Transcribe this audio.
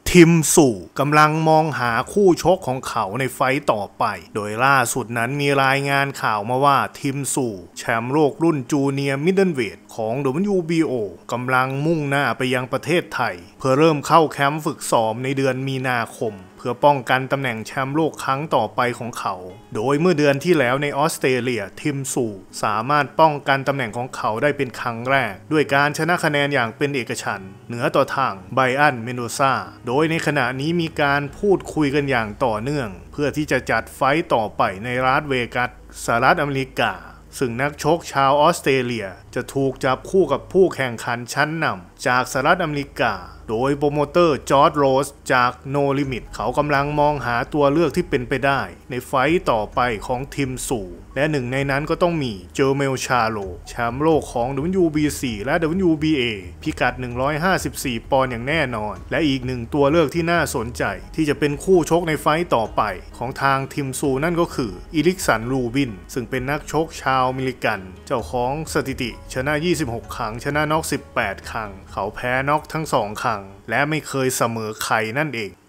ทิมสู่กำลังมองหาคู่ชกของเขาในไฟต์ต่อไปโดยล่าสุดนั้นมีรายงานข่าวมาว่าทิมสู่แชมป์โลกรุ่นจูเนียร์มิดเดิลเวทของ WBO กำลังมุ่งหน้าไปยังประเทศไทยเพื่อเริ่มเข้าแคมป์ฝึกซ้อมในเดือนมีนาคมเพื่อป้องกันตำแหน่งแชมป์โลกครั้งต่อไปของเขาโดยเมื่อเดือนที่แล้วในออสเตรเลียทิมสู่สามารถป้องกันตำแหน่งของเขาได้เป็นครั้งแรกด้วยการชนะคะแนนอย่างเป็นเอกฉันท์เหนือต่อทางไบรอันเมนโดซาโดยในขณะนี้มีการพูดคุยกันอย่างต่อเนื่องเพื่อที่จะจัดไฟต์ต่อไปในลาสเวกัสสหรัฐอเมริกาซึ่งนักชกชาวออสเตรเลียจะถูกจับคู่กับผู้แข่งขันชั้นนำจากสหรัฐอเมริกาโดยโปรโมเตอร์จอร์จโรสจากโนลิมิตเขากำลังมองหาตัวเลือกที่เป็นไปได้ในไฟต์ต่อไปของทิมสู่และหนึ่งในนั้นก็ต้องมีเจอร์เมลชาโลแชมป์โลกของ WBC และ WBA พิกัด154 ปอนด์อย่างแน่นอนและอีกหนึ่งตัวเลือกที่น่าสนใจที่จะเป็นคู่ชกในไฟต์ต่อไปของทางทิมสู่นั่นก็คืออิริกสันรูบินซึ่งเป็นนักชกชาวอเมริกันเจ้าของสถิติชนะ26 ครั้งชนะน็อก18 ครั้งเขาแพ้น็อกทั้ง2 ครั้งและไม่เคยเสมอใครนั่นเอง